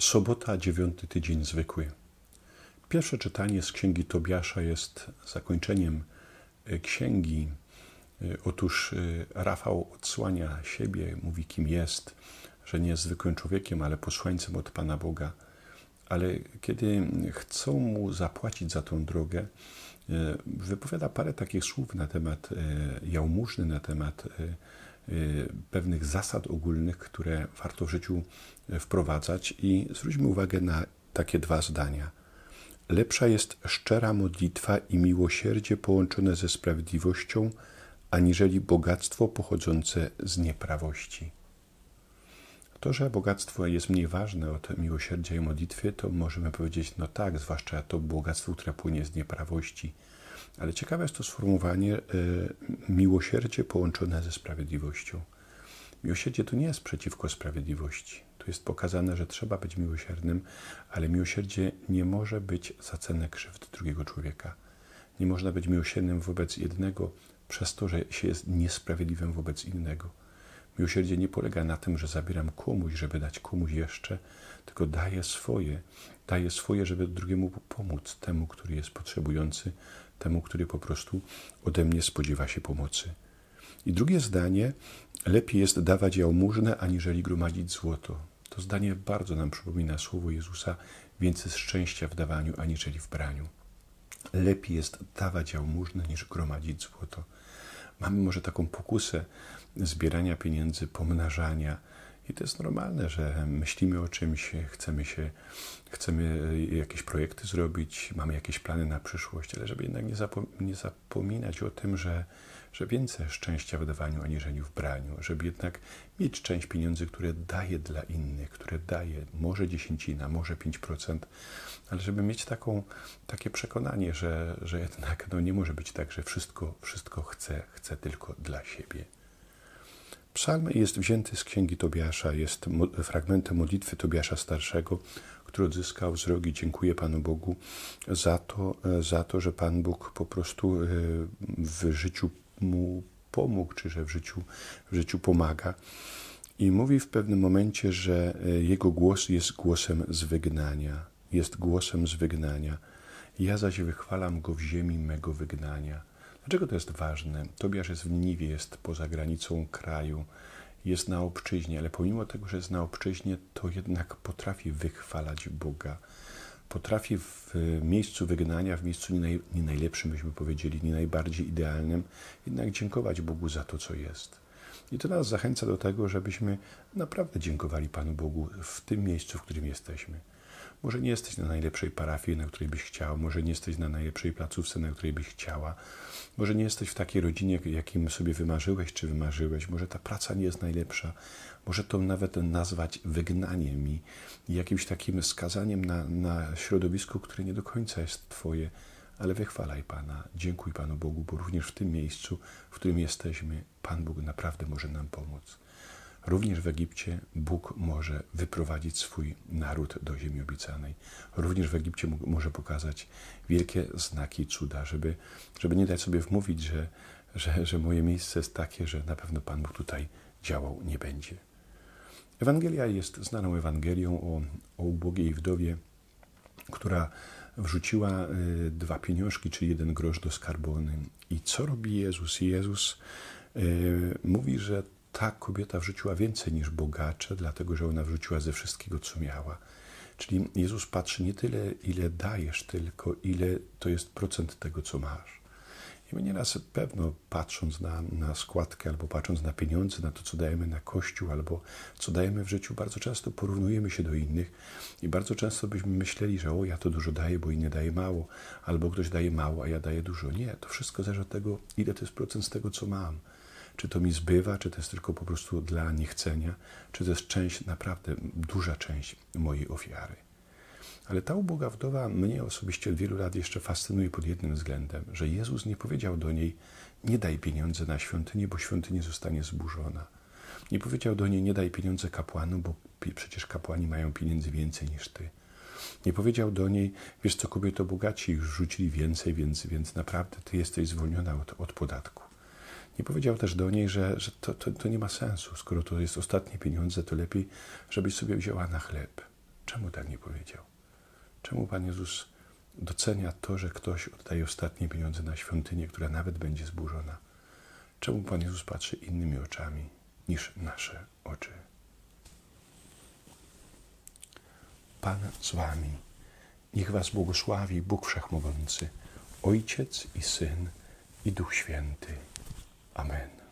Sobota, 9 tydzień zwykły. Pierwsze czytanie z Księgi Tobiasza jest zakończeniem księgi. Otóż Rafał odsłania siebie, mówi kim jest, że nie jest zwykłym człowiekiem, ale posłańcem od Pana Boga. Ale kiedy chcą mu zapłacić za tą drogę, wypowiada parę takich słów na temat jałmużny, na temat pewnych zasad ogólnych, które warto w życiu wprowadzać, i zwróćmy uwagę na takie dwa zdania. Lepsza jest szczera modlitwa i miłosierdzie połączone ze sprawiedliwością, aniżeli bogactwo pochodzące z nieprawości. To, że bogactwo jest mniej ważne od miłosierdzia i modlitwy, to możemy powiedzieć, no tak, zwłaszcza to bogactwo, które płynie z nieprawości. Ale ciekawe jest to sformułowanie miłosierdzie połączone ze sprawiedliwością. Miłosierdzie to nie jest przeciwko sprawiedliwości. Tu jest pokazane, że trzeba być miłosiernym, ale miłosierdzie nie może być za cenę krzywd drugiego człowieka. Nie można być miłosiernym wobec jednego przez to, że się jest niesprawiedliwym wobec innego. Miłosierdzie nie polega na tym, że zabieram komuś, żeby dać komuś jeszcze, tylko daję swoje, żeby drugiemu pomóc, temu, który jest potrzebujący, temu, który po prostu ode mnie spodziewa się pomocy. I drugie zdanie, lepiej jest dawać jałmużnę, aniżeli gromadzić złoto. To zdanie bardzo nam przypomina słowo Jezusa, więcej szczęścia w dawaniu, aniżeli w braniu. Lepiej jest dawać jałmużnę, niż gromadzić złoto. Mamy może taką pokusę zbierania pieniędzy, pomnażania. I to jest normalne, że myślimy o czymś, chcemy jakieś projekty zrobić, mamy jakieś plany na przyszłość, ale żeby jednak nie zapominać o tym, że więcej szczęścia w dawaniu, aniżeli w braniu, żeby jednak mieć część pieniędzy, które daje dla innych, które daje może 10%, może 5%, ale żeby mieć takie przekonanie, że jednak nie może być tak, że wszystko chcę tylko dla siebie. Psalm jest wzięty z Księgi Tobiasza, jest fragmentem modlitwy Tobiasza Starszego, który odzyskał wzrok i dziękuję Panu Bogu za to, że Pan Bóg po prostu w życiu mu pomógł, czy że w życiu pomaga. I mówi w pewnym momencie, że jego głos jest głosem z wygnania. Jest głosem z wygnania. Ja zaś wychwalam go w ziemi mego wygnania. Dlaczego to jest ważne? Tobiasz jest w Niniwie, jest poza granicą kraju, jest na obczyźnie, ale pomimo tego, że jest na obczyźnie, to jednak potrafi wychwalać Boga. Potrafi w miejscu wygnania, w miejscu nie najlepszym, byśmy powiedzieli, nie najbardziej idealnym, jednak dziękować Bogu za to, co jest. I to nas zachęca do tego, żebyśmy naprawdę dziękowali Panu Bogu w tym miejscu, w którym jesteśmy. Może nie jesteś na najlepszej parafii, na której byś chciał, może nie jesteś na najlepszej placówce, na której byś chciała, może nie jesteś w takiej rodzinie, jakim sobie wymarzyłeś czy wymarzyłeś, może ta praca nie jest najlepsza, może to nawet nazwać wygnaniem i jakimś takim skazaniem na środowisko, które nie do końca jest Twoje, ale wychwalaj Pana, dziękuj Panu Bogu, bo również w tym miejscu, w którym jesteśmy, Pan Bóg naprawdę może nam pomóc. Również w Egipcie Bóg może wyprowadzić swój naród do ziemi obiecanej. Również w Egipcie może pokazać wielkie znaki i cuda, żeby nie dać sobie wmówić, że moje miejsce jest takie, że na pewno Pan Bóg tutaj działał nie będzie. Ewangelia jest znaną Ewangelią o ubogiej wdowie, która wrzuciła 2 pieniążki, czy 1 grosz do skarbony. I co robi Jezus? Jezus mówi, że ta kobieta wrzuciła więcej niż bogacze, dlatego że ona wrzuciła ze wszystkiego, co miała. Czyli Jezus patrzy nie tyle, ile dajesz, tylko ile to jest procent tego, co masz. I my nieraz pewno patrząc na składkę, albo patrząc na pieniądze, na to, co dajemy na Kościół, albo co dajemy w życiu, bardzo często porównujemy się do innych i bardzo często byśmy myśleli, że ja to dużo daję, bo inny daje mało, albo ktoś daje mało, a ja daję dużo. Nie, to wszystko zależy od tego, ile to jest procent z tego, co mam. Czy to mi zbywa, czy to jest tylko po prostu dla niechcenia, czy to jest część, naprawdę duża część mojej ofiary. Ale ta uboga wdowa mnie osobiście od wielu lat jeszcze fascynuje pod jednym względem, że Jezus nie powiedział do niej, nie daj pieniędzy na świątynię, bo świątynia zostanie zburzona. Nie powiedział do niej, nie daj pieniędzy kapłanom, bo przecież kapłani mają pieniędzy więcej niż ty. Nie powiedział do niej, wiesz co, kobieto, bogaci już rzucili więcej, więc naprawdę ty jesteś zwolniona od podatku. Nie powiedział też do niej, że to nie ma sensu. Skoro to jest ostatnie pieniądze, to lepiej, żebyś sobie wzięła na chleb. Czemu tak nie powiedział? Czemu Pan Jezus docenia to, że ktoś oddaje ostatnie pieniądze na świątynię, która nawet będzie zburzona? Czemu Pan Jezus patrzy innymi oczami niż nasze oczy? Pan z wami. Niech was błogosławi Bóg Wszechmogący, Ojciec i Syn, i Duch Święty. Amen.